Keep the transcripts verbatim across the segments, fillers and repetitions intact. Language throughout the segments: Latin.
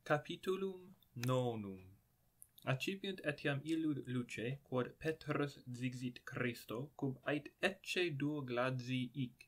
Capitulum nonum. Accipiunt etiam illud luce, quod Petrus dixit Christo, cum ait ecce duo gladi hic.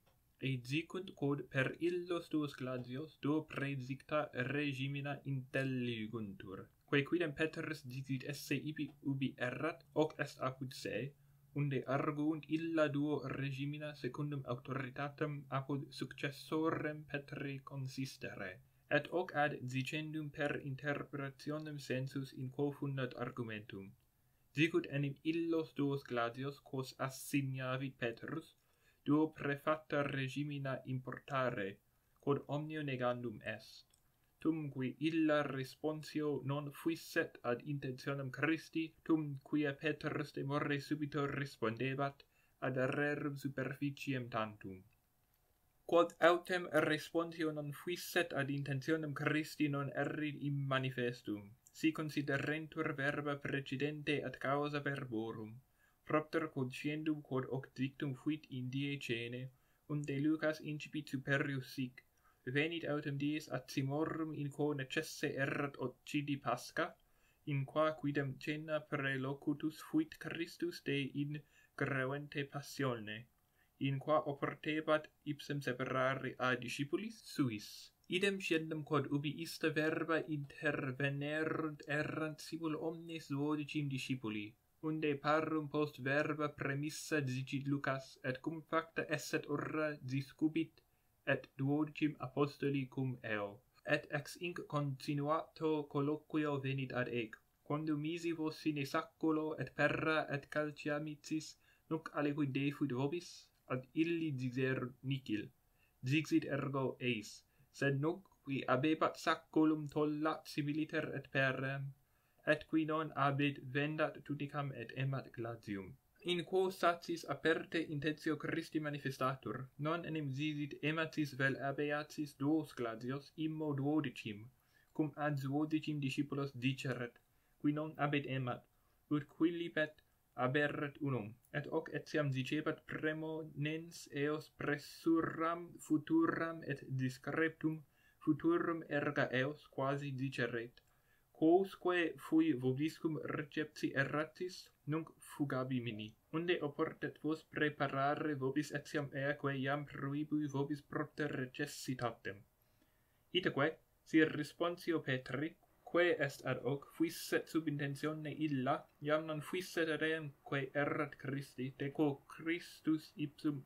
Et dicunt quod per illos duos gladios duo praedicta regimina intelliguuntur. Quae quidem Petrus dixit esse ibi ubi errat, hoc est apud se, unde arguunt illa duo regimina secundum autoritatem apud successorem Petri consistere. Et hoc ad dicendum per interpretationem sensus in quo fundat argumentum. Dicut enim illos duos gladios, quos assignavit Petrus, duo prefacta regimina importare, quod omnio negandum est. Tum qui illa responsio non fuisset ad intentionem Christi, tum quia Petrus de morre subito respondebat, ad rerum superficiem tantum. Quod autem responsio non fuisset ad intentionem Christi non erit im manifestum, si considerentur verba precedente ad causa verborum, propter consciendum quod hoc dictum fuit in die cene, unde Lucas incipit superius sic, venit autem dies ad Simorum in quo necesse erat occidi Pascha, in qua quidem cena prelocutus fuit Christus de in greuente passione, in qua oportebat ipsem separare a discipulis suis. Idem sciendum quod ubi ista verba intervenerunt errant simul omnes duodecim discipuli, unde parum post verba premissa dicit Lucas, et cum facta esset urra discubit, et duodecim apostoli cum eo. Et ex inc continuato colloquio venit ad ec, quondum misivos sine sacculo et perra et calciamicis nunc aliqui defut vobis, ad illi dixerunt nicil. Dixit ergo eis, sed nunc qui abebat sacculum tollat similiter et perem, et qui non abit vendat tunicam et emat gladium. In quo satis aperte intentio Christi manifestatur, non enim dixit ematis vel abeatis duos gladios immo duodecim, cum ad duodecim discipulos diceret, qui non abit emat, ut quilibet aberret unum, et hoc etiam dicebat premonens eos pressuram futuram et discretum futurum erga eos quasi diceret, quosque fui vobiscum recepti erratis, nunc fugabimini, unde oportet vos preparare vobis etiam eaque iam proibui vobis propter recessitatem. Itaque, si responsio Petri, quae est ad hoc, fuisset sub intentione illa, iam non fuisset ream quae errat Christi, de quo Christus ipsum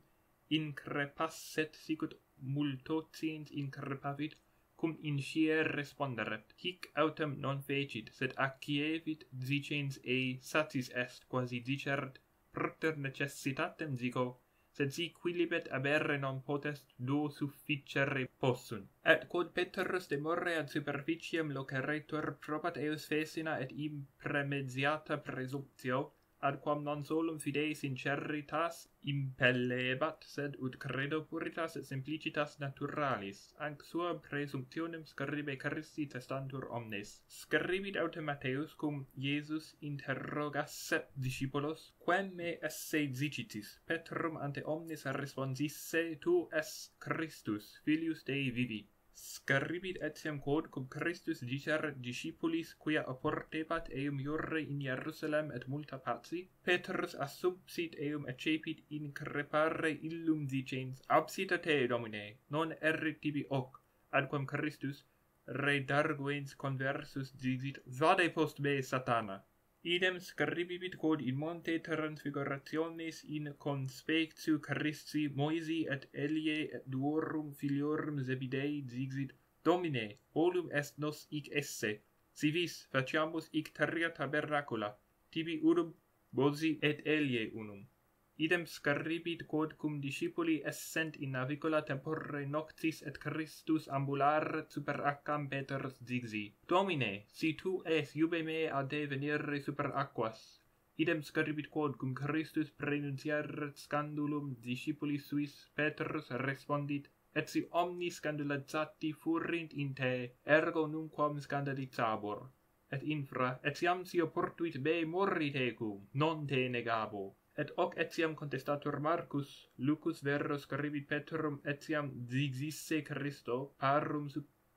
increpasset sicut multotiens increpavit, cum in scier responderet. Hic autem non fecit, sed accievit dicens ei satis est, quasi diceret, propter necessitatem dico, sed si quilibet aberre non potest duo sufficere possunt. Et quod Petrus de morre ad superficiem loceretur probat eos fesina et impremediata presumptio, ad quam non solum fidei sinceritas impellebat, sed ut credo puritas et simplicitas naturalis, anc sua presumptionem scribe Christi testantur omnes. Scribit autem Matteus cum Iesus interrogasset discipulos, quem me esse dicitis? Petrum ante omnes responsisse, tu es Christus, filius Dei vivi. Scribit etiam quod cum Christus diceret discipulis quia oportebat eum iure in Jerusalem et multa paci, Petrus assumpsit eum accepit increpare illum dicens, absita te, Domine, non erit tibi hoc, ad quam Christus, redarguens conversus dixit, vade post me, Satana. Idem scribibit quod in monte transfigurationis in conspectu Christi Moisi et Elie et duorum filiorum Zebidei dixit, Domine, volum est nos hic esse, si vis faciamus hic terria tabernacula, tibi urum Moisi et Elie unum. Idem scribit quod cum discipuli essent in navicula tempore noctis et Christus ambularet super accam Petrus dixi, Domine, si tu es iube me ad te venire super aquas. Idem scribit quod cum Christus praenunciaret scandulum discipulis suis, Petrus respondit, et si omni scandalizati furint in te, ergo nunquam scandalizabor. Et infra, etiam si oportuit me morri tecum, non te negabo. Et hoc etiam contestatur Marcus, Lucus vero scribit Petrum etiam dixisse Christo, parum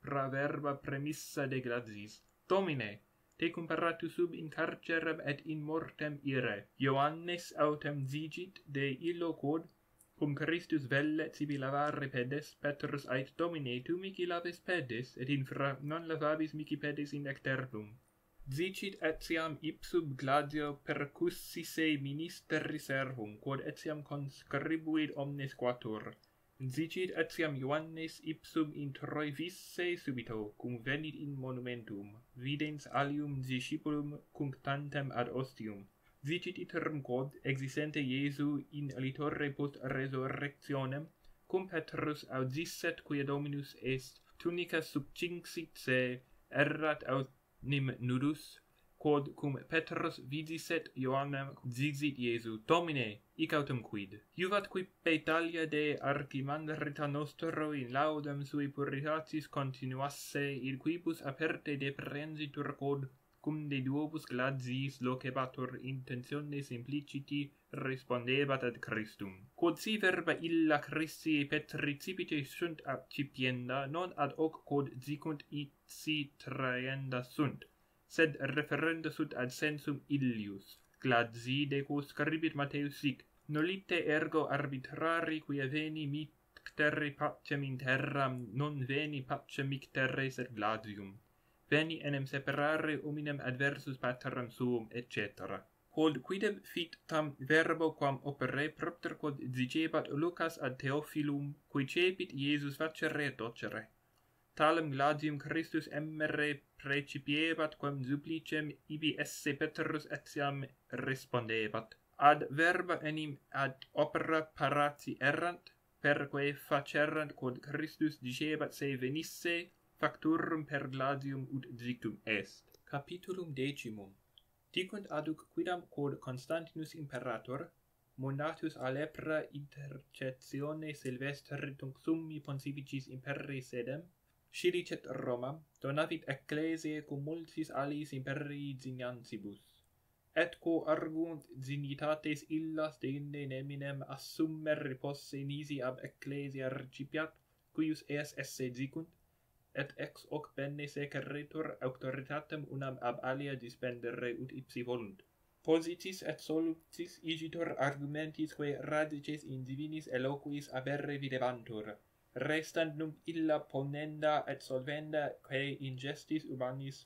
supra verba premissa de gladiis. Domine, te comparatus sub in carcerem et in mortem ire. Ioannes autem zigit de illo quod, cum Christus vellet sibi lavare pedes, Petrus ait, Domine, tu mihi laves pedes, et infra non lavabis mihi pedes in externum. Zicit etiam ipsum gladio percussisse ministeri servum, quod etiam conscribuit omnes quator. Zicit etiam Ioannes ipsum introivisse subito, cum venit in monumentum, videns alium discipulum cunctantem ad ostium. Zicit iterum quod, existente Iesu in litore post resurrectionem, cum Petrus audisset quia Dominus est, tunica subcinxit se, errat autem nudus, quod cum Petrus vidisset Ioannem zigzit Iesu, Domine, hic autem quid. Juvat qui Italia de archimandrita nostro in laudem sui puritatis continuasse, il quibus aperte deprensitur quod, cum de duobus gladiis locebatur intentione simpliciti respondebat ad Christum. Quod si verba illa Christi petricipite sunt accipienda, non ad hoc quod zicunt ipsi traenda sunt, sed referenda sunt ad sensum illius. Gladzi de quo scribit Matteus sic, nolite ergo arbitrari quia veni mictere pacem in terram, non veni pacem mictere sed gladium. Veni enem separare hominem adversus pateram suum, et cetera. Quod quidem fit tam verbo quam opere propter quod dicebat Lucas ad Theophilum, qui cepit Iesus facere docere. Talem gladium Christus emmere precipiebat quam supplicem ibi esse Petrus etiam respondebat. Ad verba enim ad opera parati errant, perque facerant quod Christus dicebat se venisse, facturum per gladium ut dictum est. Capitulum decimum. Dicunt aduc quidam quod Constantinus imperator, monatus a lepra intercessione Silvestri tunc summi pontificis imperii sedem, scilicet Roma, donavit ecclesiae cum multis alis imperii ziniantibus. Et quo argunt zinitates illas deinde neminem assumere posse nisi ab ecclesia recipiat, cuius eas esse dicunt, et ex hoc bene secerretur auctoritatem unam ab alia dispendere ut ipsi volunt. Positis et solutis igitur argumentis quae radices in divinis eloquis aberre videbantur, restant nunc illa ponenda et solvenda quae in gestis humanis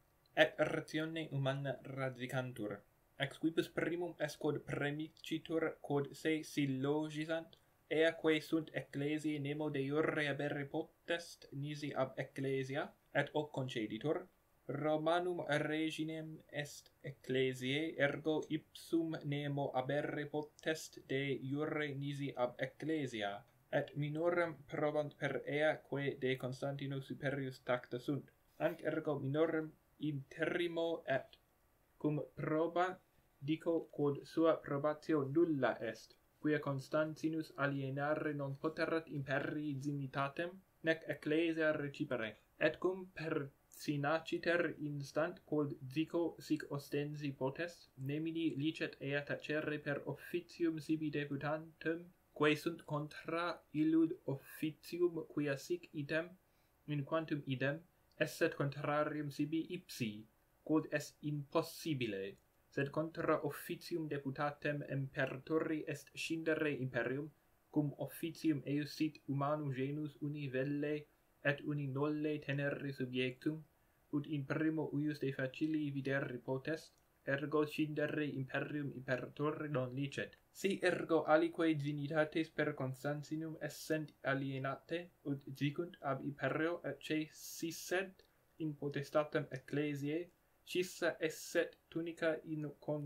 et ratione humana radicantur. Ex quibus primum est quod premicitur quod se syllogisant, eaque sunt ecclesiae nemo de iure aberre potest nisi ab ecclesia, et hoc conceditur, Romanum reginem est ecclesiae, ergo ipsum nemo aberre potest de iure nisi ab ecclesia, et minorem probant per eaque de Constantino superius tacta sunt. Anc ergo minorem interrimo et cum proba dico quod sua probatio nulla est, quia Constantinus alienare non poterat imperii zinitatem, nec ecclesia recipere, et cum pertinaciter instant quod dico sic ostensi potest, nemini licet ea tacere per officium sibi deputantem, quae sunt contra illud officium quia sic idem, in quantum idem, esset contrarium sibi ipsi, quod est impossibile, sed contra officium deputatem imperatori est scindere imperium, cum officium eius sit humanum genus uni velle et uni nolle tenere subjectum, ut in primo uius de facili videri potest, ergo scindere imperium imperatori non licet. Si ergo aliquae dignitates per Constantinum essent alienate, ut dicunt ab imperio et ce sisset in potestatem ecclesiae, scissa esset tunica in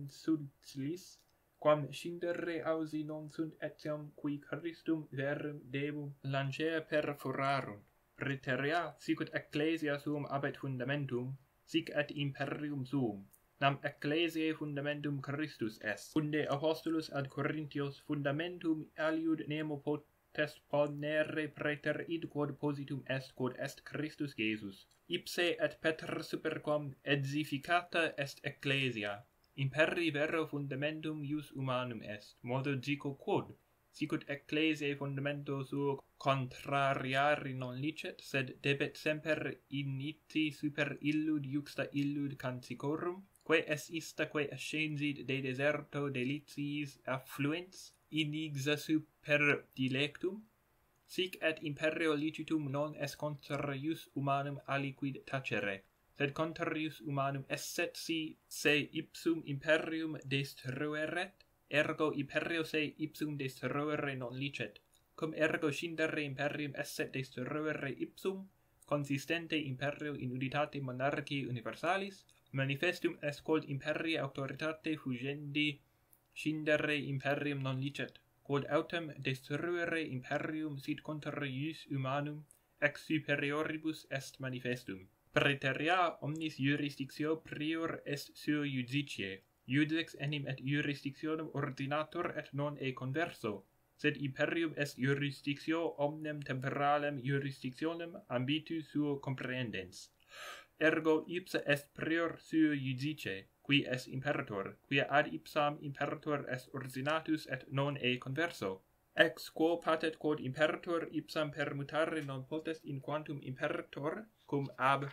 consulis, quam scindere ausi non sunt etiam qui Christum verum devum lancea perforarum. Praeterea, sicut ecclesia suum abet fundamentum, sic et imperium suum, nam ecclesiae fundamentum Christus est. Unde apostolus ad Corinthios fundamentum aliud nemo potest ponere praeter id quod positum est quod est Christus Jesus. Ipse et Peter super quam edificata est ecclesia. Imperii vero fundamentum ius humanum est, modo dico quod, sicut ecclesiae fundamento suo contrariari non licet, sed debet semper initii super illud juxta illud cancicorum, quae es ista quae ascensit de deserto deliciis affluens, inigsa super dilectum, sic et imperio licitum non est contra ius humanum aliquid tacere, sed contra ius humanum esset si se ipsum imperium destrueret, ergo imperio se ipsum destruere non licet, cum ergo scindere imperium esset destruere ipsum, consistente imperio in unitate monarchiae universalis, manifestum est quod imperii autoritate fugendi scindere imperium non licet, quod autem destruere imperium sit contra ius humanum ex superioribus est manifestum. Praeterea omnis jurisdictio prior est suo iudicie, iudex enim et jurisdictionem ordinator et non e converso, sed imperium est jurisdictio omnem temporalem jurisdictionem ambitu suo comprehendens. Ergo ipsa est prior suo iudice, qui est imperator, quia ad ipsam imperator est ordinatus et non e converso. Ex quo patet quod imperator ipsam permutare non potest in quantum imperator, cum ab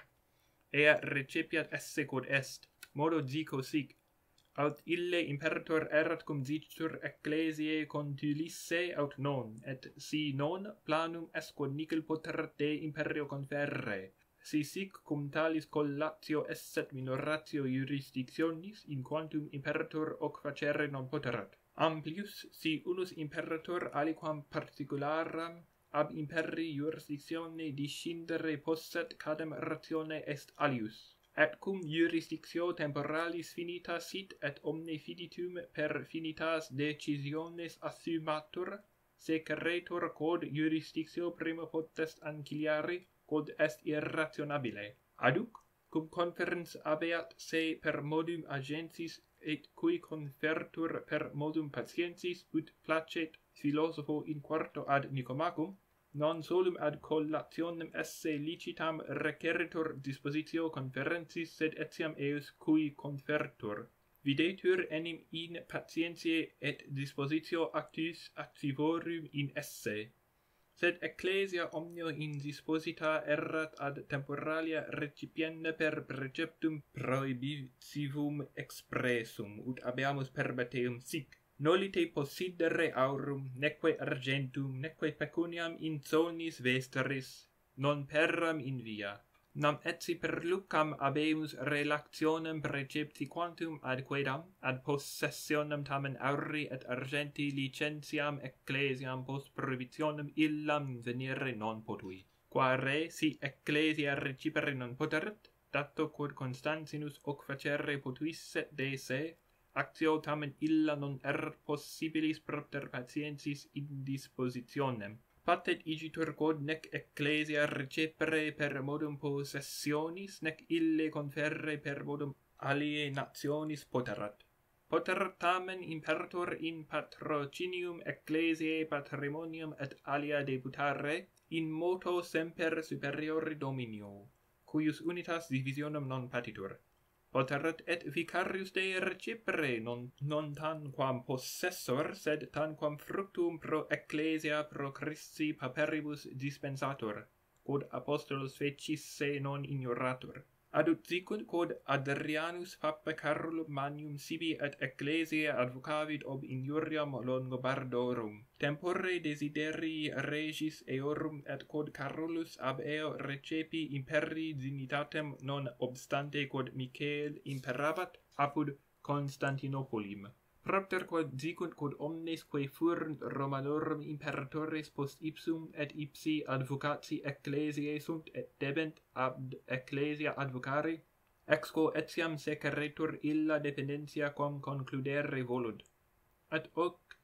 ea recepiat esse quod est, modo dico sic, aut ille imperator erat cum dicitur ecclesiae contulisse aut non, et si non, planum est quod nicel poterat de imperio conferre, si sic cum talis collatio esset minoratio jurisdictionis in quantum imperator hoc facere non poterat. Amplius, si unus imperator aliquam particularam ab imperii jurisdictione discindere posset cadem ratione est alius. Et cum jurisdictio temporalis finita sit et omne finitum per finitas decisiones assumatur, secretur quod jurisdictio prima potest anciliari, quod est irrationabile. Aduc, cum conferens abeat se per modum agentis et cui confertur per modum patientis ut placet philosopho in quarto ad Nicomachum, non solum ad collationem esse licitam requeritur dispositio conferentis, sed etiam eus cui confertur. Videtur enim in patientiae et dispositio actus activorum in esse. Sed ecclesia omnio in disposita erat ad temporalia recipienda per preceptum prohibitivum expressum, ut habeamus perbeteum sic. Nolite possidere aurum, neque argentum, neque pecuniam in zonis vesteris, non perram in via. Nam etsi per lucam habemus relationem precepti quantum ad quedam, ad possessionem tamen auri et argenti licentiam ecclesiam post prohibitionem illam venire non potui. Quare, si ecclesia recipere non poterit, dato quod Constantinus hoc facere potuisse de se, actio tamen illa non erat possibilis propter patientis indispositionem. Patet igitur quod nec ecclesia recepere per modum possessionis, nec ille conferre per modum alienationis poterat. Poterat tamen imperator in patrocinium ecclesiae patrimonium et alia deputare, in moto semper superiore dominio, cuius unitas divisionem non patitur. Poterat et vicarius Dei recepere, non, non tanquam possessor, sed tanquam fructum pro ecclesia pro Christi paperibus dispensator, quod apostolos fecisse non ignoratur. Adut sicunt quod Adrianus Papa Carolum Magnum sibi et ecclesia advocavit ob injuriam Longobardorum. Tempore desiderii regis eorum et quod Carolus ab eo recepi imperii dignitatem non obstante quod Michael imperabat apud Constantinopolim. Propter quod sicunt quod omnes quae fuerunt Romanorum imperatores post ipsum et ipsi advocati ecclesiae sunt et debent ad ecclesia advocari, ex quo etiam secretur illa dependentia quam concludere volunt. Et hoc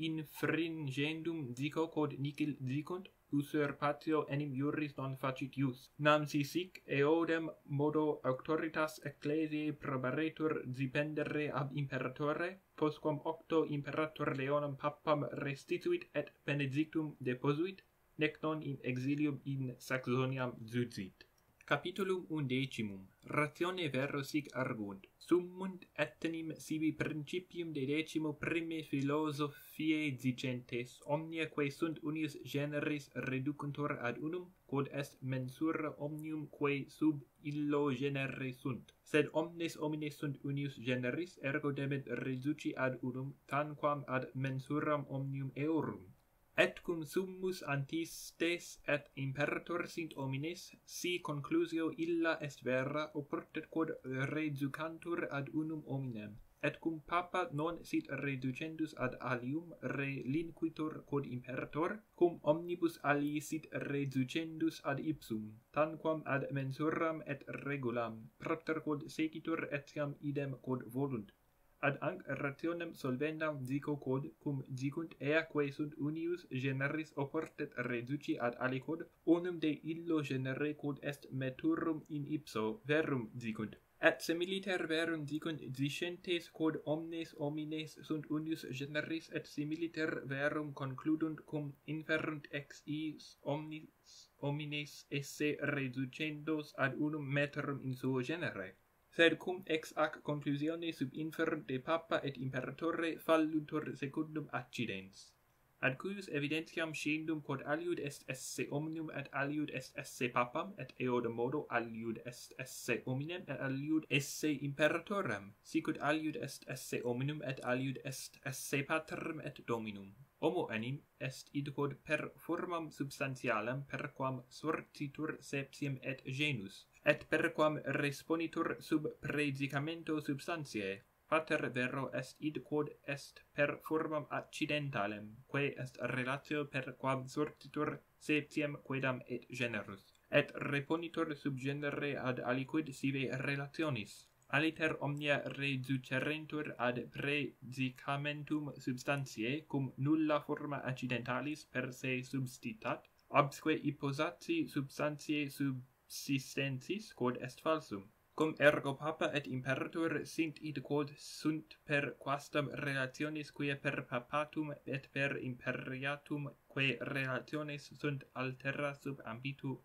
infringendum dico quod nihil dicunt, usurpatio enim iuris non facit ius. Nam si sic eodem modo auctoritas ecclesiae probaretur dipendere ab imperatore, postquam octo imperator Leonum Papam restituit et benedictum deposuit, nec non in exilium in Saxoniam zudzit. Capitulum undecimum. Ratione vero sic argunt. Summunt etenim sibi principium de decimo prime philosophiae dicentes, omnia quae sunt unius generis reducuntur ad unum, quod est mensura omnium quae sub illo genere sunt. Sed omnes homines sunt unius generis, ergo debent reduci ad unum, tanquam ad mensuram omnium eorum. Et cum summus antistes et imperator sint homines, si conclusio illa est vera, oportet quod reducantur ad unum hominem. Et cum papa non sit reducendus ad alium relinquitur quod imperator, cum omnibus alii sit reducendus ad ipsum, tanquam ad mensuram et regulam, propter quod sequitur etiam idem quod volunt. Ad anc rationem solvendam dico quod, cum dicunt eaque sunt unius generis oportet reduci ad aliquod, unum de illo genere quod est meturum in ipso, verum dicunt. Et similiter verum dicunt dicentes quod omnes homines sunt unius generis, et similiter verum concludunt cum inferunt ex iis omnis homines esse reducendos ad unum meterum in suo genere. Sed cum ex ac conclusione sub inferunt de papa et imperatore falluntur secundum accidens. Ad cuius evidentiam scendum quod aliud est esse omnium et aliud est esse papam, et eodem modo aliud est esse hominem et aliud esse imperatorem, sicut aliud est esse omnium et aliud est esse paterem et dominum. Homo enim est id quod per formam substantialam perquam sortitur septiem et genus, et perquam responitur sub praedicamento substantiae. Pater vero est id quod est per formam accidentalem, quae est relatio per quam sortitur septiem quaedam et generus, et reponitur sub genere ad aliquid sive relationis. Aliter omnia reducerentur ad praedicamentum substantiae, cum nulla forma accidentalis per se substitat, absque imposati substantiae subsistensis, quod est falsum. Cum ergo papa et imperator sint id quod sunt per quastam relationis quae per papatum et per imperiatum quae relationes sunt altera sub ambitu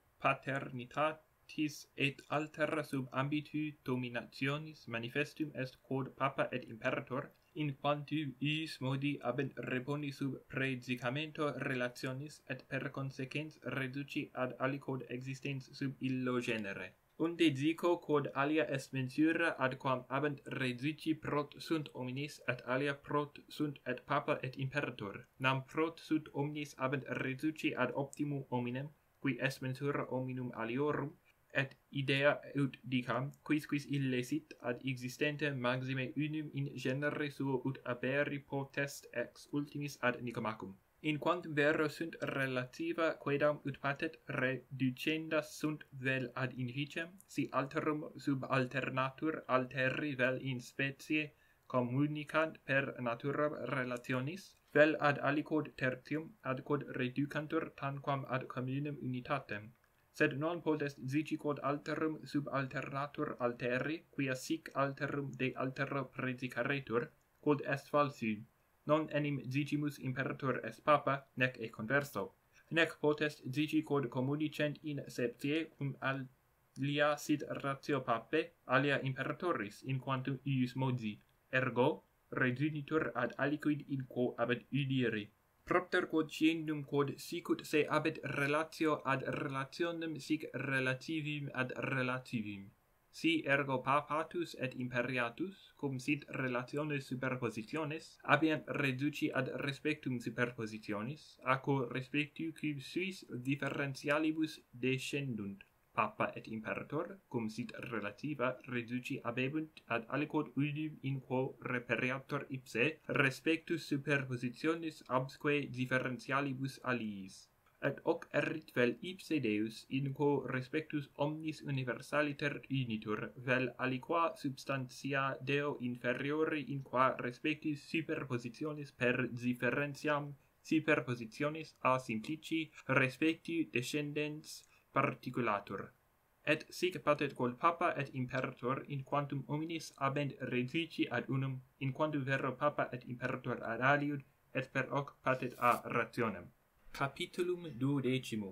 paternitatis et altera sub ambitu dominationis manifestum est quod papa et imperator, in quantum iis modi abent reponi sub praedicamento relationis et per consequens reduci ad aliquod existens sub illo genere. Unde dico quod alia est mensura ad quam abent reduci prot sunt omnes et alia prot sunt et papa et imperator. Nam prot sunt omnes abent reduci ad optimum hominem, qui est mensura hominum aliorum, et idea ut dicam, quis quis ille sit ad existentem maxime unum in genere suo ut aberi potest ex ultimis ad Nicomachum. In quantum vero sunt relativa quaedam ut patet reducendas sunt vel ad inficem, si alterum sub alternatur alteri vel in specie communicant per naturam relationis, vel ad aliquod tertium, ad quod reducantur tanquam ad communem unitatem. Sed non potest dici quod alterum sub alternatur alteri, quia sic alterum de altero predicaretur, quod est falsum. Non enim dicimus imperator est papa, nec e converso. Nec potest dici quod communicent in septie, cum alia sit ratio papae, alia imperatoris, in quantum ius modi. Ergo, redunitur ad aliquid in quo abet udiri. Propter quod sciendum quod sicut se abet relatio ad relationem sic relativim ad relativim. Si ergo papatus et imperiatus, cum sit relationes superpositiones, abient reduci ad respectum superpositionis, aquo respectu qui suis differentialibus descendunt. Papa et imperator, cum sit relativa, reduci abebunt ad aliquod udum in quo reperiator ipse, respectus superpositionis absque differentialibus aliis. Et hoc erit vel ipse Deus, in quo respectus omnis universaliter unitur, vel aliqua substantia Deo inferiori in qua respectus superpositionis per differentiam superpositionis a simplici respectu descendens particulatur. Et sic patet quod papa et imperator in quantum hominis abent reduci ad unum, in quantum vero papa et imperator ad aliud, et per hoc patet a rationem. Capitulum duodecimum.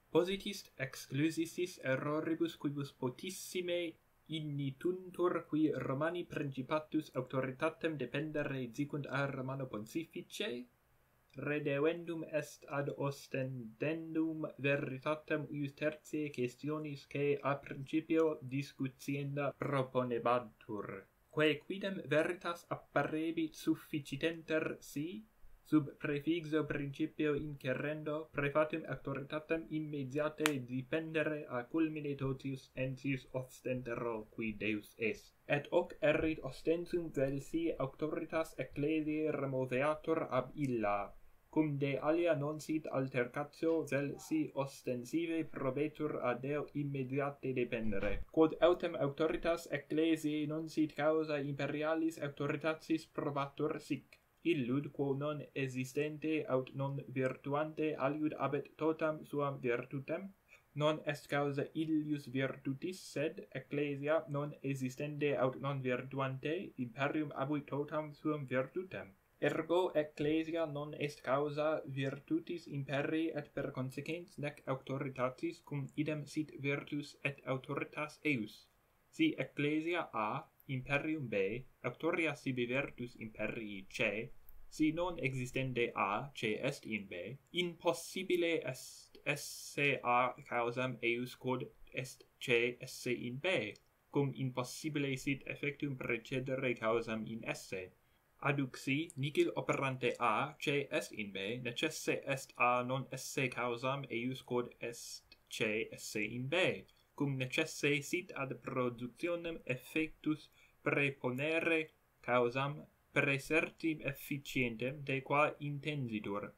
Positist exclusisis erroribus quibus potissime ignituntur qui Romani principatus autoritatem dependere dicunt a Romano pontifice, redevendum est ad ostendendum veritatem ius tertiae questionis que a principio discutienda proponebantur. Quae quidem veritas apparebit sufficitenter si, sub prefixo principio inquerendo, prefatum autoritatem immediate dependere a culmine totius ensius ostentero qui Deus est. Et hoc erit ostensum vel si autoritas ecclesiae removeatur ab illa, cum de alia non sit altercatio vel si ostensive probetur a Deo immediate dependere. Quod autem autoritas ecclesiae non sit causa imperialis autoritatis probatur sic, illud quo non existente aut non virtuante aliud abet totam suam virtutem, non est causa illius virtutis, sed ecclesia non existente aut non virtuante imperium abuit totam suam virtutem. Ergo ecclesia non est causa virtutis imperii et per consequens nec autoritatis cum idem sit virtus et autoritas eius. Si ecclesia A, imperium B, auctoria sibi virtus imperii C, si non existente A, C est in B, impossibile est esse A causam eius quod est C esse in B, cum impossibile sit effectum precedere causam in esse. Adduxi, nihil operante A, C est in B, necesse est A non esse causam eius quod est C esse in B, cum necesse sit ad productionem effectus preponere causam praesertim efficientem de qua intensitur.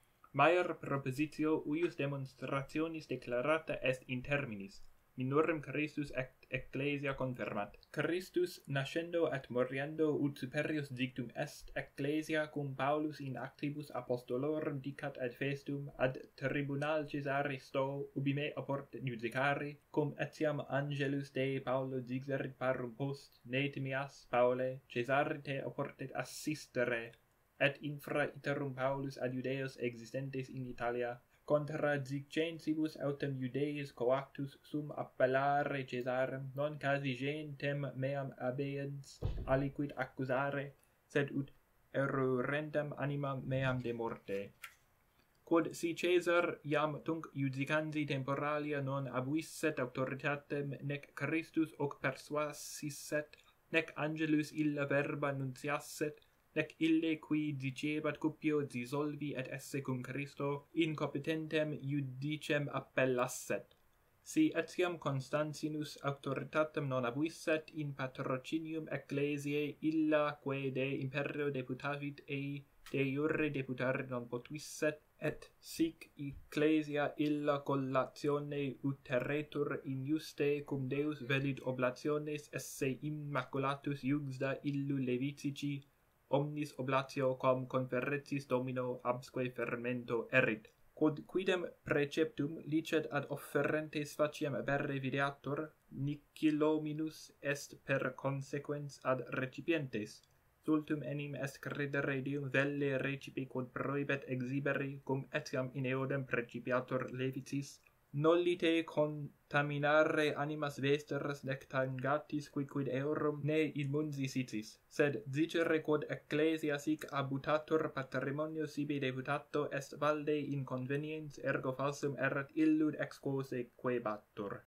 Maior propositio uius demonstrationis declarata est in terminis, minorum Christus et ecclesia confirmat. Christus nascendo et moriendo ut superius dictum est ecclesia cum Paulus in actibus apostolorum dicat ad festum ad tribunal Caesari sto ubi me oportet judicari, cum etiam angelus Dei Paulo dixerit parum post, ne timias, Paule, Caesari te oportet assistere, et infra iterum Paulus ad Judeos existentes in Italia, contradicentibus autem Judeis coactus sum appellare Caesarem, non casi gentem meam abeians aliquid accusare, sed ut erurendam animam meam de morte. Quod si Caesar iam tunc iudicandi temporalia non abuisset autoritatem, nec Christus hoc persuasisset, nec angelus illa verba nunciasset, nec ille qui dicebat cupio dissolvi et esse cum Christo incompetentem judicem appellasset. Si etiam Constantinus autoritatem non abuisset in patrocinium ecclesiae illa quae de imperio deputavit ei de iure deputare non potuisset, et sic ecclesia illa collatione uteretur injuste cum Deus velit oblationes esse immaculatus iuxda illu levitici, omnis oblatio quam conferentis Domino absque fermento erit. Quod quidem preceptum licet ad offerentes faciem berre videatur, nihilo est per consequens ad recipientes. Stultum enim est credere Deum velle recipi quod prohibet exhibere, cum etiam in eodem precipiatur levitis, nollite contaminare animas vesteras nec tangatis quicquid eorum ne in munsi sitis, sed dicere quod ecclesia sic abutatur patrimonio sibi deputato est valde inconveniens, ergo falsum erat illud ex quo se quebatur.